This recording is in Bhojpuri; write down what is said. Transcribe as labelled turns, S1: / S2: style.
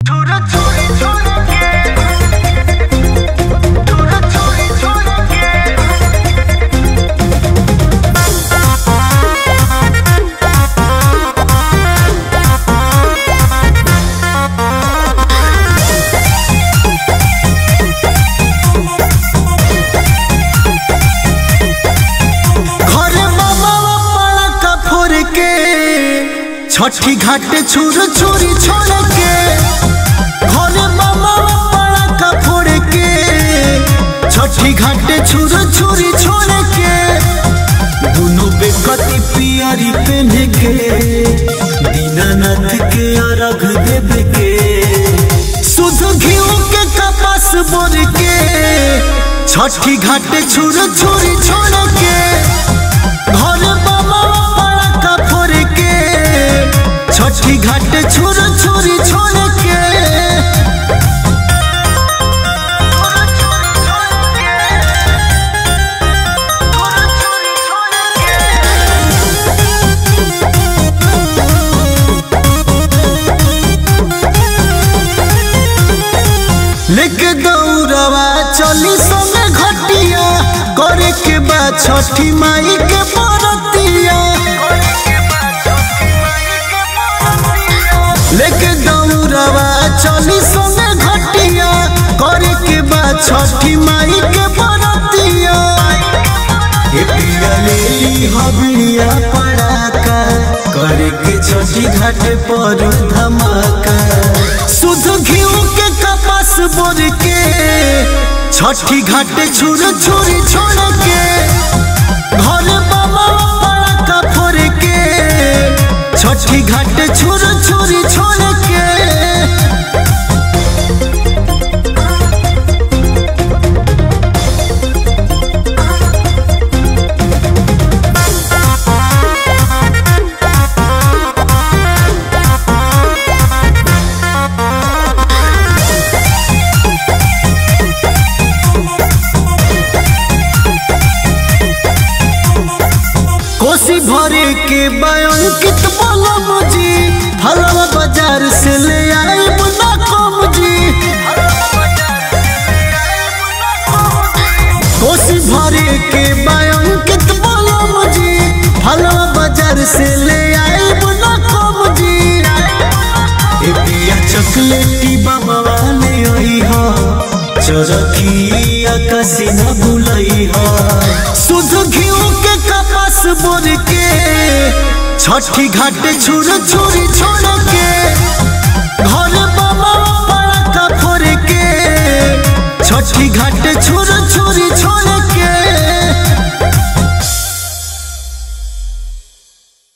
S1: छठी घाटे छुर छुरी छोड़ के घरे मामा बड़ा का फोड़ के छठी घाटे छुर छुरी छोड़ के दोनों बेकती पियरी पहन के दीनानाथ के अर्घ देवे के सुध घिउ के कपास बोर के छठी घाटे छुर छुरी छोड़ के घरे मामा बड़ा का फोड़ के छठी घाटे छुर छुरी छोड़ के लेके दौड़वा चली संगे घटिया करे के बाद छठी माई के बरतिया लेके दौड़वा चली संगे घटिया करे के बाद छठी माई के बरतिया पिया ले ली हबिया पड़ाका करे के छठी घाटे पर धमाका सुध घिउ के कपास बोर के छठी घाटे छुर छुरी छोड़ के घरे मामा बड़ा का फोड़ के छठी घाटे छुर छुरी छोड़ के कोसी भरे के बयांकित बोलम जी हलवा बाजार से ले आए बुना कम जी कोसी भरे के बयांकित बोलम जी हलवा बाजार से ले आए बुना कम जी पिया चॉकलेटी बाबा वाले आई हा चरखी आकाशी न भूलई हा सुध घिउ के कपास बोर के छठी घाटे छुर छुरी छोड़ के घरे मामा बड़ा का फोड़ के छठी घाटे छुर